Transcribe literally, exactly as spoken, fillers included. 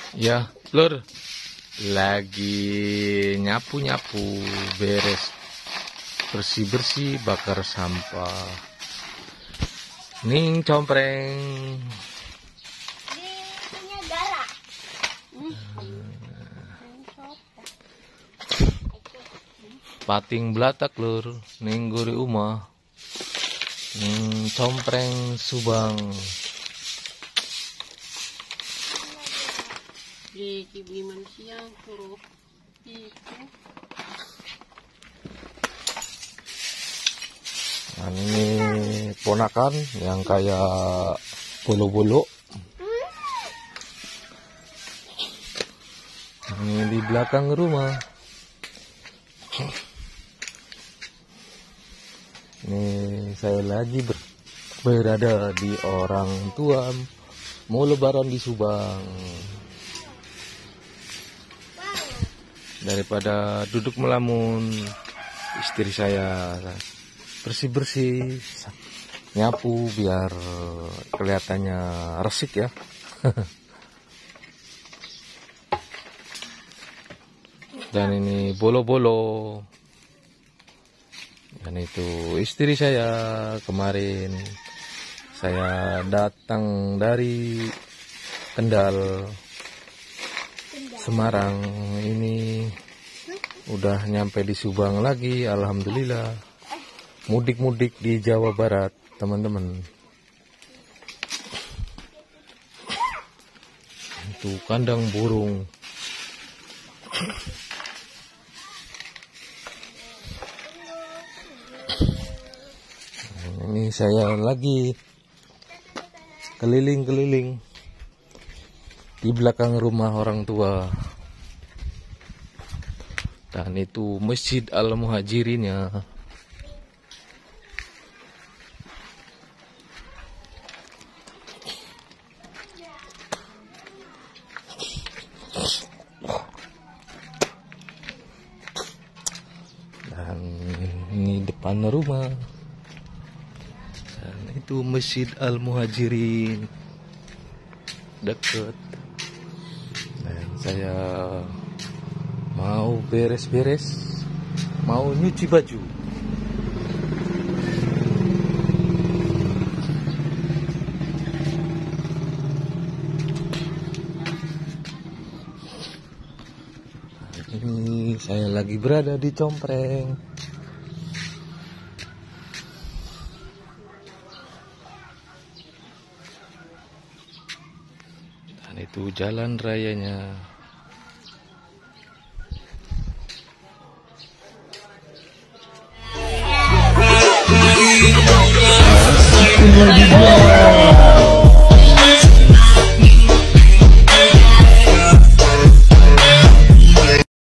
Ya, Lur. Lagi nyapu-nyapu, beres bersih-bersih, bakar sampah. Ning compreng. Ini punya Dara. Pating belatak, Lur. Ning guri umah. Ning compreng Subang. Di kibli manusia huruf itu. Nah, ini ponakan yang kayak bulu-bulu. Ini di belakang rumah. Ini saya lagi ber berada di orang tua, mau lebaran di Subang. Daripada duduk melamun, istri saya bersih-bersih, nyapu biar kelihatannya resik ya. Dan ini bolo-bolo. Dan itu istri saya kemarin. Saya datang dari Kendal, Semarang, ini udah nyampe di Subang lagi, alhamdulillah. Mudik-mudik di Jawa Barat, teman-teman. Itu kandang burung. Ini saya lagi keliling-keliling di belakang rumah orang tua. Dan itu Masjid Al-Muhajirin ya. Dan ini depan rumah. Dan itu Masjid Al-Muhajirin. Deket. Dan saya mau beres-beres, mau nyuci baju. Ini saya lagi berada di Compreng. Dan itu jalan rayanya. Lagi